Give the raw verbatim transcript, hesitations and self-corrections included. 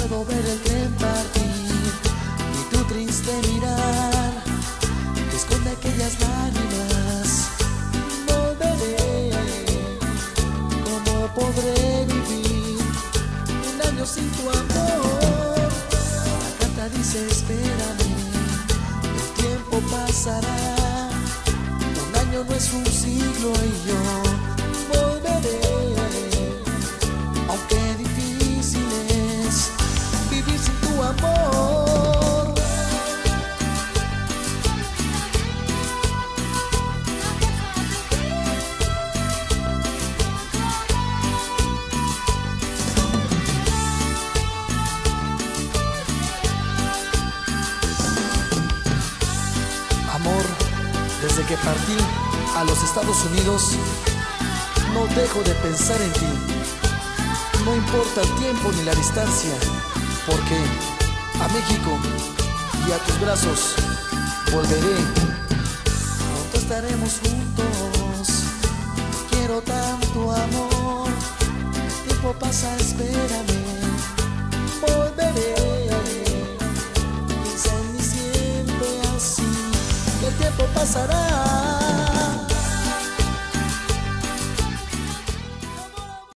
puedo ver el tren partir y tu triste mirar que esconde aquellas lágrimas. Volveré, ¿cómo podré vivir un año sin tu amor? La carta dice espérame, el tiempo pasará, un año no es un siglo y yo volveré, aunque difícil es vivir sin tu amor. Amor, desde que partí a los Estados Unidos, no dejo de pensar en ti. No importa el tiempo ni la distancia, porque a México y a tus brazos volveré. Pronto estaremos juntos, quiero tanto amor. El tiempo pasa, espérame, volveré. Piensa en mí siempre así, que el tiempo pasará.